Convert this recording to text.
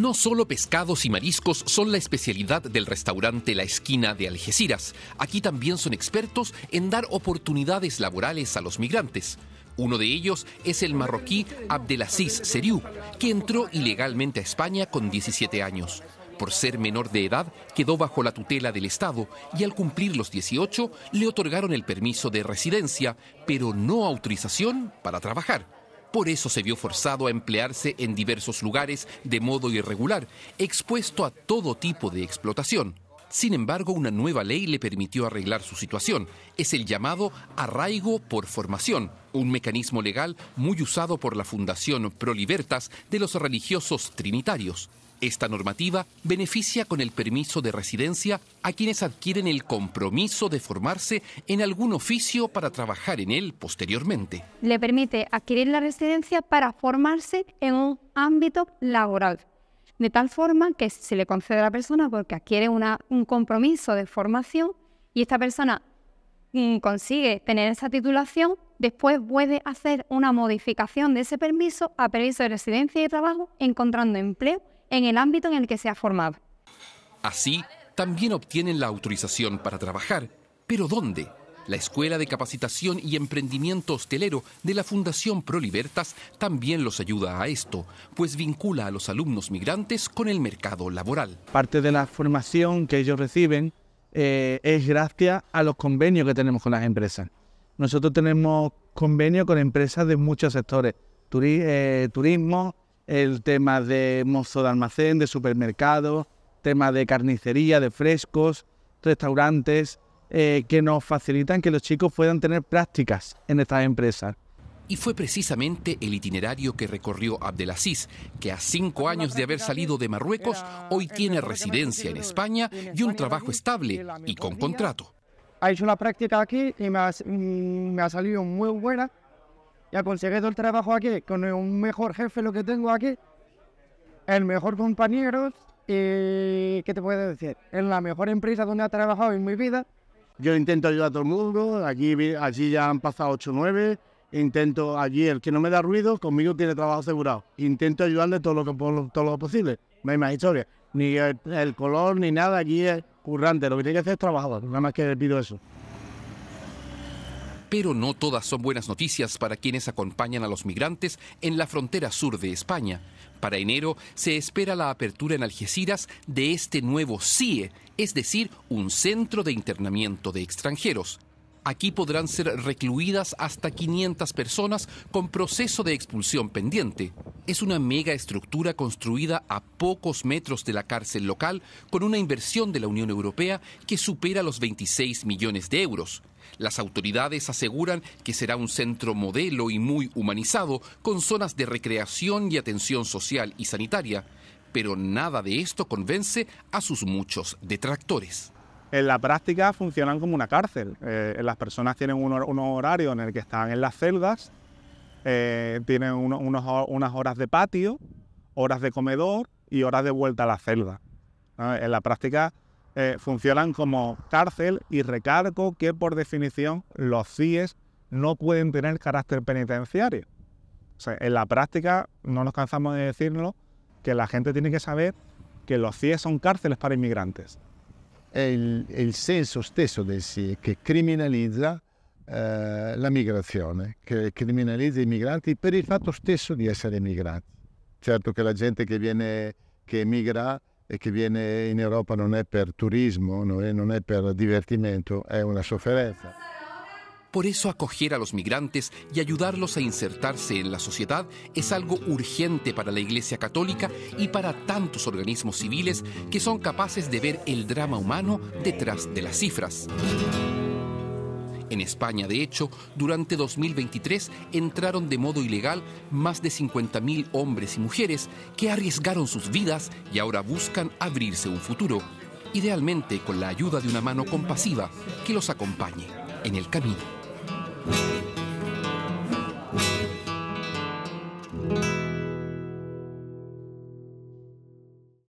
No solo pescados y mariscos son la especialidad del restaurante La Esquina de Algeciras. Aquí también son expertos en dar oportunidades laborales a los migrantes. Uno de ellos es el marroquí Abdelaziz Seriou, que entró ilegalmente a España con 17 años. Por ser menor de edad, quedó bajo la tutela del Estado y al cumplir los 18 le otorgaron el permiso de residencia, pero no autorización para trabajar. Por eso se vio forzado a emplearse en diversos lugares de modo irregular, expuesto a todo tipo de explotación. Sin embargo, una nueva ley le permitió arreglar su situación. Es el llamado arraigo por formación, un mecanismo legal muy usado por la Fundación Pro Libertas de los religiosos trinitarios. Esta normativa beneficia con el permiso de residencia a quienes adquieren el compromiso de formarse en algún oficio para trabajar en él posteriormente. Le permite adquirir la residencia para formarse en un ámbito laboral, de tal forma que se le concede a la persona porque adquiere un compromiso de formación y esta persona consigue tener esa titulación, después puede hacer una modificación de ese permiso a permiso de residencia y de trabajo, encontrando empleo en el ámbito en el que se ha formado. Así, también obtienen la autorización para trabajar. ¿Pero dónde? La Escuela de Capacitación y Emprendimiento Hostelero de la Fundación Pro Libertas también los ayuda a esto, pues vincula a los alumnos migrantes con el mercado laboral. Parte de la formación que ellos reciben es gracias a los convenios que tenemos con las empresas. Nosotros tenemos convenios con empresas de muchos sectores, turismo, el tema de mozo de almacén, de supermercado, tema de carnicería, de frescos, restaurantes, que nos facilitan que los chicos puedan tener prácticas en estas empresas. Y fue precisamente el itinerario que recorrió Abdelaziz, que a 5 años de haber salido de Marruecos, hoy tiene residencia en España y un trabajo estable y con contrato. Ha hecho una práctica aquí y me ha salido muy buena. Y he conseguido el trabajo aquí con un mejor jefe lo que tengo aquí, el mejor compañero y ¿qué te puedo decir? En la mejor empresa donde he trabajado en mi vida. Yo intento ayudar a todo el mundo, allí ya han pasado 8 o 9, intento allí el que no me da ruido, conmigo tiene trabajo asegurado. Intento ayudarle todo lo posible, no hay más historia, ni el color ni nada, allí es currante, lo que tiene que hacer es trabajador, nada más que le pido eso. Pero no todas son buenas noticias para quienes acompañan a los migrantes en la frontera sur de España. Para enero se espera la apertura en Algeciras de este nuevo CIE, es decir, un centro de internamiento de extranjeros. Aquí podrán ser recluidas hasta 500 personas con proceso de expulsión pendiente. Es una mega estructura construida a pocos metros de la cárcel local con una inversión de la Unión Europea que supera los 26 millones de euros. Las autoridades aseguran que será un centro modelo y muy humanizado, con zonas de recreación y atención social y sanitaria. Pero nada de esto convence a sus muchos detractores. En la práctica funcionan como una cárcel. Las personas tienen unos horarios en el que están en las celdas, tienen unas horas de patio, horas de comedor y horas de vuelta a la celda. En la práctica funcionan como cárcel y recargo que por definición los CIEs no pueden tener carácter penitenciario. O sea, en la práctica no nos cansamos de decirlo, que la gente tiene que saber que los CIEs son cárceles para inmigrantes. È il senso stesso del SIE che criminalizza la migrazione, che criminalizza i migranti per il fatto stesso di essere migranti. Certo che la gente che emigra e che viene in Europa non è per turismo, non è per divertimento, è una sofferenza. Por eso acoger a los migrantes y ayudarlos a insertarse en la sociedad es algo urgente para la Iglesia Católica y para tantos organismos civiles que son capaces de ver el drama humano detrás de las cifras. En España, de hecho, durante 2023 entraron de modo ilegal más de 50.000 hombres y mujeres que arriesgaron sus vidas y ahora buscan abrirse un futuro, idealmente con la ayuda de una mano compasiva que los acompañe en el camino.